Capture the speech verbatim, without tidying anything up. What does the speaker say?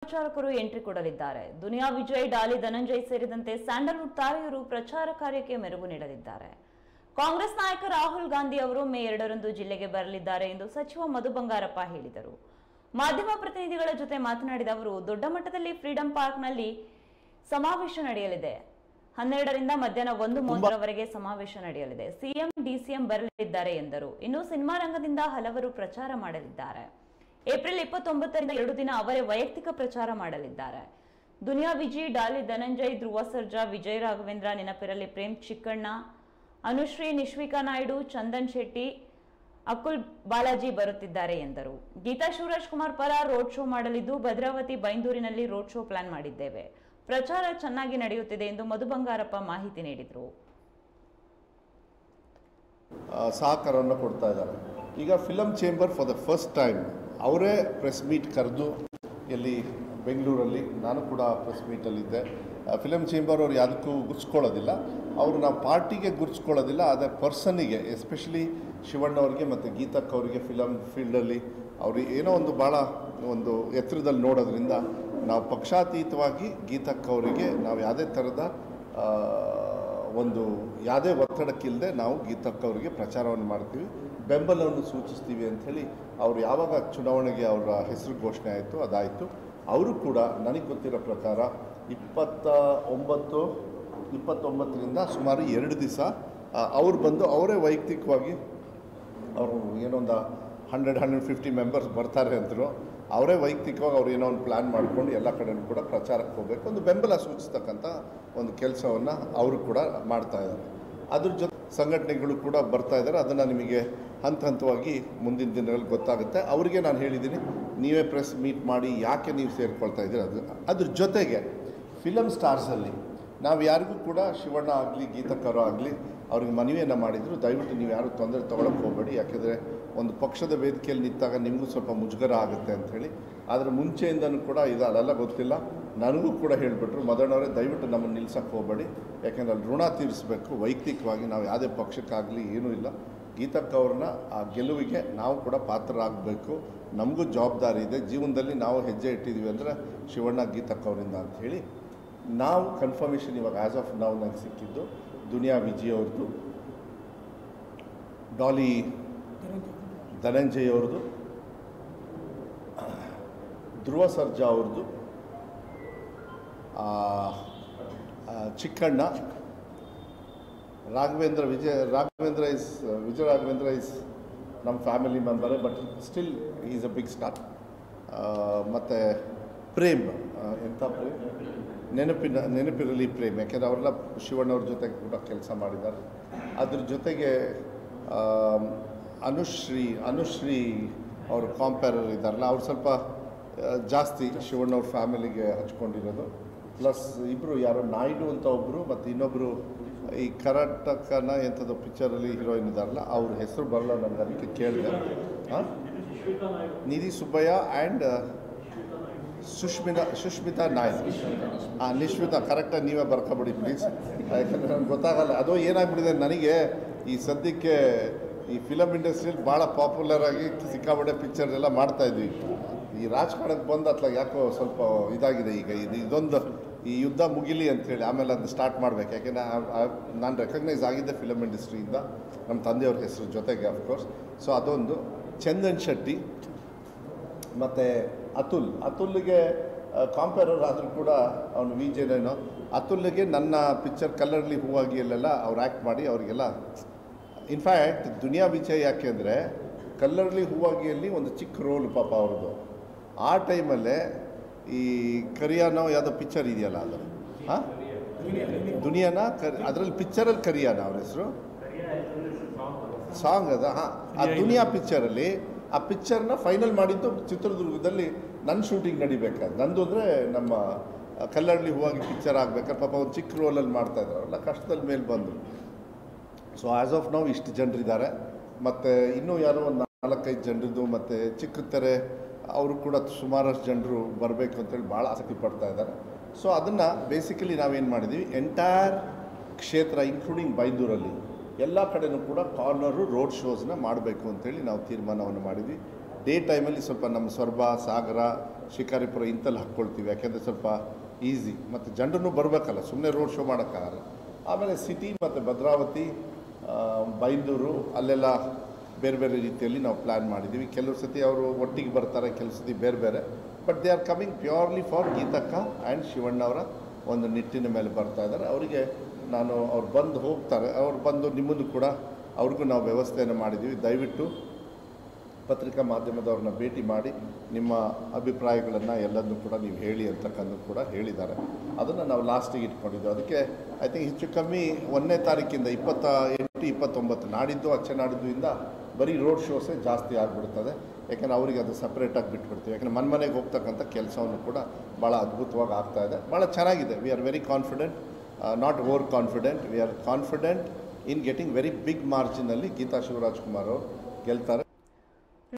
ಪ್ರಚಾರಕರು ಎಂಟ್ರಿ ಕೊಡಲಿದ್ದಾರೆ. ದುನಿಯಾ ವಿಜಯ್, ಡಾಲಿ ಧನಂಜಯ್ ಸೇರಿದಂತೆ ಸ್ಯಾಂಡಲ್ವುಡ್ ತಾರೆಯರು ಪ್ರಚಾರ ಕಾರ್ಯಕ್ಕೆ ಮೆರುಗು ನೀಡಲಿದ್ದಾರೆ. ಕಾಂಗ್ರೆಸ್ ನಾಯಕ ರಾಹುಲ್ ಗಾಂಧಿ ಅವರು ಮೇ ಎರಡರಂದು ಜಿಲ್ಲೆಗೆ ಬರಲಿದ್ದಾರೆ ಎಂದು ಸಚಿವ ಮಧು ಬಂಗಾರಪ್ಪ ಹೇಳಿದರು. ಮಾಧ್ಯಮ ಪ್ರತಿನಿಧಿಗಳ ಜೊತೆ ಮಾತನಾಡಿದ ಅವರು, ದೊಡ್ಡ ಮಟ್ಟದಲ್ಲಿ ಫ್ರೀಡಂ ಪಾರ್ಕ್ನಲ್ಲಿ ಸಮಾವೇಶ ನಡೆಯಲಿದೆ. ಹನ್ನೆರಡರಿಂದ ಮಧ್ಯಾಹ್ನ ಒಂದು ಮೂವತ್ತರವರೆಗೆ ಸಮಾವೇಶ ನಡೆಯಲಿದೆ. ಸಿಎಂ, ಡಿಸಿಎಂ ಬರಲಿದ್ದಾರೆ ಎಂದರು. ಇನ್ನು ಸಿನಿಮಾ ರಂಗದಿಂದ ಹಲವರು ಪ್ರಚಾರ ಮಾಡಲಿದ್ದಾರೆ. ಏಪ್ರಿಲ್ ಇಪ್ಪತ್ತೊಂಬತ್ತರಿಂದ ಎರಡು ದಿನ ಅವರೇ ವೈಯಕ್ತಿಕ ಪ್ರಚಾರ ಮಾಡಲಿದ್ದಾರೆ. ದುನಿಯಾ ವಿಜಯ್, ಡಾಲಿ ಧನಂಜಯ್, ಧ್ರುವ ಸರ್ಜಾ, ವಿಜಯ್ ರಾಘವೇಂದ್ರ, ನೆನಪಿರಲಿ ಪ್ರೇಮ್, ಚಿಕ್ಕಣ್ಣ, ಅನುಶ್ರೀ, ನಿಶ್ವಿಕಾ ನಾಯ್ಡು, ಚಂದನ್ ಶೆಟ್ಟಿ, ಅಕುಲ್ ಬಾಲಾಜಿ ಬರುತ್ತಿದ್ದಾರೆ ಎಂದರು. ಗೀತಾ ಶಿವರಾಜ್ ಕುಮಾರ್ ಪರ ರೋಡ್ ಶೋ ಮಾಡಲಿದ್ದು, ಭದ್ರಾವತಿ, ಬೈಂದೂರಿನಲ್ಲಿ ರೋಡ್ ಶೋ ಪ್ಲಾನ್ ಮಾಡಿದ್ದೇವೆ. ಪ್ರಚಾರ ಚೆನ್ನಾಗಿ ನಡೆಯುತ್ತಿದೆ ಎಂದು ಮಧು ಬಂಗಾರಪ್ಪ ಮಾಹಿತಿ ನೀಡಿದರು. ಸಹಕಾರವನ್ನು ಕೊಡ್ತಾ ಇದ್ದಾರೆ. ಈಗ film chamber for the first time ಅವರೇ ಪ್ರೆಸ್ ಮೀಟ್ ಕರೆದು, ಎಲ್ಲಿ ಬೆಂಗಳೂರಲ್ಲಿ, ನಾನು ಕೂಡ ಪ್ರೆಸ್ ಮೀಟಲ್ಲಿದ್ದೆ. ಫಿಲಂ ಚೇಂಬರ್ ಅವ್ರು ಯಾವುದಕ್ಕೂ ಗುರ್ಸ್ಕೊಳ್ಳೋದಿಲ್ಲ, ಅವರು ನಾವು ಪಾರ್ಟಿಗೆ ಗುರ್ಸ್ಕೊಳ್ಳೋದಿಲ್ಲ, ಆದರೆ ಪರ್ಸನ್ನಿಗೆ, ಎಸ್ಪೆಷಲಿ ಶಿವಣ್ಣವ್ರಿಗೆ ಮತ್ತು ಗೀತಕ್ಕ ಅವರಿಗೆ ಫಿಲಮ್ ಫೀಲ್ಡಲ್ಲಿ ಅವರು ಏನೋ ಒಂದು ಭಾಳ ಒಂದು ಎತ್ತರದಲ್ಲಿ ನೋಡೋದ್ರಿಂದ ನಾವು ಪಕ್ಷಾತೀತವಾಗಿ ಗೀತಕ್ಕ ಅವರಿಗೆ ನಾವು ಯಾವುದೇ ಥರದ ಒಂದು ಯಾವುದೇ ಒತ್ತಡಕ್ಕಿಲ್ಲದೆ ನಾವು ಗೀತಕ್ಕ ಅವರಿಗೆ ಪ್ರಚಾರವನ್ನು ಮಾಡ್ತೀವಿ, ಬೆಂಬಲವನ್ನು ಸೂಚಿಸ್ತೀವಿ ಅಂಥೇಳಿ ಅವರು ಯಾವಾಗ ಚುನಾವಣೆಗೆ ಅವರ ಹೆಸರು ಘೋಷಣೆ ಆಯಿತು ಅದಾಯಿತು. ಅವರು ಕೂಡ ನನಗೆ ಗೊತ್ತಿರೋ ಪ್ರಕಾರ ಇಪ್ಪತ್ತ ಒಂಬತ್ತು ಇಪ್ಪತ್ತೊಂಬತ್ತರಿಂದ ಸುಮಾರು ಎರಡು ದಿವಸ ಅವ್ರು ಬಂದು ಅವರೇ ವೈಯಕ್ತಿಕವಾಗಿ ಅವರು ಏನೊಂದು ಹಂಡ್ರೆಡ್ ಹಂಡ್ರೆಡ್ ಫಿಫ್ಟಿ ಮೆಂಬರ್ಸ್ ಬರ್ತಾರೆ ಅಂದರು. ಅವರೇ ವೈಯಕ್ತಿಕವಾಗಿ ಅವ್ರು ಏನೋ ಒಂದು ಪ್ಲ್ಯಾನ್ ಮಾಡಿಕೊಂಡು ಎಲ್ಲ ಕಡೆಯೂ ಕೂಡ ಪ್ರಚಾರಕ್ಕೆ ಹೋಗಬೇಕು, ಒಂದು ಬೆಂಬಲ ಸೂಚಿಸ್ತಕ್ಕಂಥ ಒಂದು ಕೆಲಸವನ್ನು ಅವರು ಕೂಡ ಮಾಡ್ತಾ ಇದ್ದಾರೆ. ಅದ್ರ ಜೊತೆ ಸಂಘಟನೆಗಳು ಕೂಡ ಬರ್ತಾ ಇದ್ದಾರೆ. ಅದನ್ನು ನಿಮಗೆ ಹಂತ ಹಂತವಾಗಿ ಮುಂದಿನ ದಿನಗಳಲ್ಲಿ ಗೊತ್ತಾಗುತ್ತೆ. ಅವರಿಗೆ ನಾನು ಹೇಳಿದ್ದೀನಿ, ನೀವೇ ಪ್ರೆಸ್ ಮೀಟ್ ಮಾಡಿ ಯಾಕೆ ನೀವು ಸೇರ್ಕೊಳ್ತಾ ಇದ್ದೀರಿ. ಅದು ಅದ್ರ ಜೊತೆಗೆ ಫಿಲಮ್ ಸ್ಟಾರ್ಸಲ್ಲಿ ನಾವು ಯಾರಿಗೂ ಕೂಡ ಶಿವಣ್ಣ ಆಗಲಿ ಗೀತಕ್ಕರು ಆಗಲಿ ಅವ್ರಿಗೆ ಮನವಿಯನ್ನು ಮಾಡಿದರು, ದಯವಿಟ್ಟು ನೀವು ಯಾರು ತೊಂದರೆ ತೊಗೊಳಕ್ಕೆ ಹೋಗಬೇಡಿ, ಯಾಕೆಂದರೆ ಒಂದು ಪಕ್ಷದ ವೇದಿಕೆಯಲ್ಲಿ ನಿಂತಾಗ ನಿಮಗೂ ಸ್ವಲ್ಪ ಮುಜುಗರ ಆಗುತ್ತೆ ಅಂಥೇಳಿ. ಆದರೆ ಮುಂಚೆಯಿಂದನೂ ಕೂಡ ಇದು ಅದೆಲ್ಲ ಗೊತ್ತಿಲ್ಲ, ನನಗೂ ಕೂಡ ಹೇಳಿಬಿಟ್ರು, ಮದಣ್ಣವರೇ ದಯವಿಟ್ಟು ನಮ್ಮನ್ನು ನಿಲ್ಸಕ್ಕೆ ಹೋಗಬೇಡಿ, ಯಾಕೆಂದರೆ ಅಲ್ಲಿ ಋಣ ತೀರಿಸಬೇಕು, ವೈಯಕ್ತಿಕವಾಗಿ ನಾವು ಯಾವುದೇ ಪಕ್ಷಕ್ಕಾಗಲಿ ಏನೂ ಇಲ್ಲ, ಗೀತಕ್ಕ ಅವ್ರನ್ನ ಆ ಗೆಲುವಿಗೆ ನಾವು ಕೂಡ ಪಾತ್ರರಾಗಬೇಕು, ನಮಗೂ ಜವಾಬ್ದಾರಿ ಇದೆ, ಜೀವನದಲ್ಲಿ ನಾವು ಹೆಜ್ಜೆ ಇಟ್ಟಿದ್ದೀವಿ ಅಂದರೆ ಶಿವಣ್ಣ ಗೀತಕ್ಕ ಅವರಿಂದ ಅಂಥೇಳಿ ನಾವು ಕನ್ಫರ್ಮೇಷನ್ ಇವಾಗ ಆ್ಯಸ್ ಆಫ್ ನಾವು ನನಗೆ ಸಿಕ್ಕಿದ್ದು ದುನಿಯಾ ವಿಜಯ್ ಅವ್ರದ್ದು, ಡಾಲಿ ಧನಂಜಯ್ ಅವ್ರದ್ದು, ಧ್ರುವ ಸರ್ಜಾ ಅವ್ರದ್ದು, ಚಿಕ್ಕಣ್ಣ, ರಾಘವೇಂದ್ರ ವಿಜಯ್ ರಾಘವೇಂದ್ರ ಇಸ್ ವಿಜಯ್ ರಾಘವೇಂದ್ರ ಇಸ್ ನಮ್ಮ ಫ್ಯಾಮಿಲಿ ಮೆಂಬರೇ, but still is a big star. ಮತ್ತು ಪ್ರೇಮ್, ಎಂಥ ಪ್ರೇಮ್, ನೆನಪಿನ ನೆನಪಿರಲಿ ಪ್ರೇಮ್, ಯಾಕೆಂದರೆ ಅವರೆಲ್ಲ ಶಿವಣ್ಣವ್ರ ಜೊತೆಗೆ ಕೂಡ ಕೆಲಸ ಮಾಡಿದ್ದಾರೆ. ಅದ್ರ ಜೊತೆಗೆ ಅನುಶ್ರೀ ಅನುಶ್ರೀ ಅವರು ಕಾಂಪೇರರ್ ಇದ್ದಾರಲ್ಲ, ಅವ್ರು ಸ್ವಲ್ಪ ಜಾಸ್ತಿ ಶಿವಣ್ಣವ್ರ ಫ್ಯಾಮಿಲಿಗೆ ಹಚ್ಕೊಂಡಿರೋದು. ಪ್ಲಸ್ ಇಬ್ಬರು ಯಾರೋ ನಾಯ್ಡು ಅಂತ ಒಬ್ಬರು, ಮತ್ತು ಇನ್ನೊಬ್ಬರು ಈ ಕರ್ನಾಟಕನ ಎಂಥದ್ದು ಪಿಕ್ಚರಲ್ಲಿ ಹೀರೋಯಿನ್ ಇದ್ದಾರಲ್ಲ, ಅವ್ರ ಹೆಸರು ಬರಲ್ಲ ನನಗೆ, ಅದಕ್ಕೆ ಕೇಳಿದೆ. ಹಾಂ, ನಿಧಿ ಸುಬ್ಬಯ್ಯ ಆ್ಯಂಡ್ ಸುಷ್ಮಿತಾ ಸುಷ್ಮಿತಾ ನಾಯ್ಕ್. ಹಾಂ, ನಿಶ್ಮಿತಾ, ಕರೆಕ್ಟಾಗಿ ನೀವೇ ಬರ್ಕೊಬಿಡಿ ಪ್ಲೀಸ್, ಯಾಕಂದರೆ ನನಗೆ ಗೊತ್ತಾಗಲ್ಲ. ಅದು ಏನಾಗ್ಬಿಟ್ಟಿದೆ ನನಗೆ ಈ ಸದ್ಯಕ್ಕೆ ಈ ಫಿಲಮ್ ಇಂಡಸ್ಟ್ರಿಯಲ್ಲಿ ಭಾಳ ಪಾಪ್ಯುಲರ್ ಆಗಿ ಸಿಕ್ಕಾಪಟ್ಟೆ ಪಿಕ್ಚರ್ ಎಲ್ಲ ಮಾಡ್ತಾಯಿದ್ವಿ. ಈ ರಾಜಕಾರಣಕ್ಕೆ ಬಂದು ಅತ್ಲಾಗ ಯಾಕೋ ಸ್ವಲ್ಪ ಇದಾಗಿದೆ. ಈಗ ಇದು ಇದೊಂದು ಈ ಯುದ್ಧ ಮುಗಿಲಿ ಅಂಥೇಳಿ ಆಮೇಲೆ ಅದನ್ನ ಸ್ಟಾರ್ಟ್ ಮಾಡಬೇಕು. ಯಾಕೆಂದರೆ ನಾನು ರೆಕಗ್ನೈಸ್ ಆಗಿದ್ದೆ ಫಿಲಮ್ ಇಂಡಸ್ಟ್ರಿಯಿಂದ, ನಮ್ಮ ತಂದೆಯವ್ರ ಹೆಸರು ಜೊತೆಗೆ ಅಫ್ಕೋರ್ಸ್. ಸೊ ಅದೊಂದು. ಚಂದನ್ ಶೆಟ್ಟಿ ಮತ್ತು ಅತುಲ್ ಅತುಲ್ಗೆ ಕಾಂಪೇರರ್ ಆದರೂ ಕೂಡ ಅವನು ವಿ ಜೆನೇನೋ, ಅತುಲ್ಗೆ ನನ್ನ ಪಿಕ್ಚರ್ ಕಲ್ಲರ್ಲಿ ಹೂವಾಗಿ ಅಲ್ಲೆಲ್ಲ ಅವ್ರು ಆ್ಯಕ್ಟ್ ಮಾಡಿ ಅವರಿಗೆಲ್ಲ. ಇನ್ಫ್ಯಾಕ್ಟ್ ದುನಿಯಾ ವಿಜಯ್ ಯಾಕೆ ಅಂದರೆ ಕಲ್ಲರ್ಲಿ ಹೂವಾಗಿಯಲ್ಲಿ ಒಂದು ಚಿಕ್ಕ ರೋಲ್ ಪಾಪ ಅವ್ರದ್ದು. ಆ ಟೈಮಲ್ಲೇ ಈ ಕರಿಯಾನೋ ಯಾವುದೋ ಪಿಕ್ಚರ್ ಇದೆಯಲ್ಲ ಅದು, ಹಾಂ ದುನಿಯಾನ ಕರಿ, ಅದರಲ್ಲಿ ಪಿಕ್ಚರಲ್ಲಿ ಕರಿಯಾನ ಅವ್ರ ಹೆಸರು, ಸಾಂಗ್ ಅದ. ಹಾಂ, ಆ ದುನಿಯಾ ಪಿಕ್ಚರಲ್ಲಿ ಆ ಪಿಕ್ಚರ್ನ ಫೈನಲ್ ಮಾಡಿದ್ದು ಚಿತ್ರದುರ್ಗದಲ್ಲಿ ನನ್ನ ಶೂಟಿಂಗ್ ನಡಿಬೇಕಾದ್ರೆ. ನಂದು ಅಂದರೆ ನಮ್ಮ ಕಲ್ಲರ್ಲಿ ಹೂವಾಗಿ ಪಿಕ್ಚರ್ ಆಗಬೇಕಾದ್ರೆ ಪಾಪ ಒಂದು ಚಿಕ್ಕ ರೋಲಲ್ಲಿ ಮಾಡ್ತಾಯಿದ್ದಾರಲ್ಲ, ಕಷ್ಟದಲ್ಲಿ ಮೇಲೆ ಬಂದರು. ಸೊ ಆ್ಯಸ್ ಆಫ್ ನಾವು ಇಷ್ಟು ಜನರಿದ್ದಾರೆ. ಮತ್ತು ಇನ್ನೂ ಯಾರೋ ಒಂದು ನಾಲ್ಕೈದು ಜನರದ್ದು, ಮತ್ತು ಚಿಕ್ಕ ತೆರೆ ಅವರು ಕೂಡ ಸುಮಾರಷ್ಟು ಜನರು ಬರಬೇಕು ಅಂತೇಳಿ ಭಾಳ ಆಸಕ್ತಿ ಪಡ್ತಾ ಇದ್ದಾರೆ. ಸೊ ಅದನ್ನು ಬೇಸಿಕಲಿ ನಾವೇನು ಮಾಡಿದ್ದೀವಿ, ಎಂಟೈರ್ ಕ್ಷೇತ್ರ ಇನ್ಕ್ಲೂಡಿಂಗ್ ಬೈಂದೂರಲ್ಲಿ ಎಲ್ಲ ಕಡೆಯೂ ಕೂಡ ಕಾರ್ನರು ರೋಡ್ ಶೋಸ್ನ ಮಾಡಬೇಕು ಅಂತೇಳಿ ನಾವು ತೀರ್ಮಾನವನ್ನು ಮಾಡಿದ್ವಿ. ಡೇ ಟೈಮಲ್ಲಿ ಸ್ವಲ್ಪ ನಮ್ಮ ಸೊರಬ ಸಾಗರ ಶಿಕಾರಿಪುರ ಇಂಥಲ್ಲಿ ಹಾಕ್ಕೊಳ್ತೀವಿ, ಯಾಕೆಂದರೆ ಸ್ವಲ್ಪ ಈಸಿ ಮತ್ತು ಜನರನ್ನು ಬರಬೇಕಲ್ಲ, ಸುಮ್ಮನೆ ರೋಡ್ ಶೋ ಮಾಡೋಕ್ಕಾಗಲ್ಲ. ಆಮೇಲೆ ಸಿಟಿ ಮತ್ತು ಭದ್ರಾವತಿ, ಬೈಂದೂರು ಅಲ್ಲೆಲ್ಲ ಬೇರೆ ಬೇರೆ ರೀತಿಯಲ್ಲಿ ನಾವು ಪ್ಲ್ಯಾನ್ ಮಾಡಿದ್ದೀವಿ. ಕೆಲವು ಸತಿ ಅವರು ಒಟ್ಟಿಗೆ ಬರ್ತಾರೆ, ಕೆಲವು ಸತಿ ಬೇರೆ ಬೇರೆ, but they are coming purely for ಗೀತಕ್ಕ ಆ್ಯಂಡ್ ಶಿವಣ್ಣವರ ಒಂದು ನಿಟ್ಟಿನ ಮೇಲೆ ಬರ್ತಾ ಇದ್ದಾರೆ. ಅವರಿಗೆ ನಾನು ಅವ್ರು ಬಂದು ಹೋಗ್ತಾರೆ, ಅವ್ರು ಬಂದು ನಿಮ್ಮನ್ನು ಕೂಡ ಅವ್ರಿಗೂ ನಾವು ವ್ಯವಸ್ಥೆಯನ್ನು ಮಾಡಿದ್ದೀವಿ. ದಯವಿಟ್ಟು ಪತ್ರಿಕಾ ಮಾಧ್ಯಮದವ್ರನ್ನ ಭೇಟಿ ಮಾಡಿ ನಿಮ್ಮ ಅಭಿಪ್ರಾಯಗಳನ್ನು ಎಲ್ಲದನ್ನು ಕೂಡ ನೀವು ಹೇಳಿ ಅಂತಕ್ಕಂಥದ್ದು ಕೂಡ ಹೇಳಿದ್ದಾರೆ. ಅದನ್ನು ನಾವು ಲಾಸ್ಟಿಗೆ ಇಟ್ಕೊಂಡಿದ್ದೆವು. ಅದಕ್ಕೆ ಐ ಥಿಂಕ್ ಹೆಚ್ಚು ಕಮ್ಮಿ ಒಂದನೇ ತಾರೀಕಿಂದ ಇಪ್ಪತ್ತ ಎಂಟು ಇಪ್ಪತ್ತೊಂಬತ್ತು ನಾಡಿದ್ದು ಅಚ್ಚೆ ನಾಡಿದ್ದುಯಿಂದ ಬರೀ ರೋಡ್ ಶೋಸೇ ಜಾಸ್ತಿ ಆಗಿಬಿಡ್ತದೆ. ಯಾಕೆಂದರೆ ಅವರಿಗೆ ಅದು ಸಪ್ರೇಟಾಗಿ ಬಿಟ್ಬಿಡ್ತೀವಿ. ಯಾಕೆಂದರೆ ಮನೆ ಮನೆಗೆ ಹೋಗ್ತಕ್ಕಂಥ ಕೆಲಸವನ್ನು ಕೂಡ ಭಾಳ ಅದ್ಭುತವಾಗಿ ಆಗ್ತಾಯಿದೆ, ಭಾಳ ಚೆನ್ನಾಗಿದೆ. We are very confident, not over confident. We are confident in getting very big ಮಾರ್ಜಿನಲ್ಲಿ ಗೀತಾ ಶಿವರಾಜ್ ಕುಮಾರ್ ಅವರು ಗೆಲ್ತಾರೆ.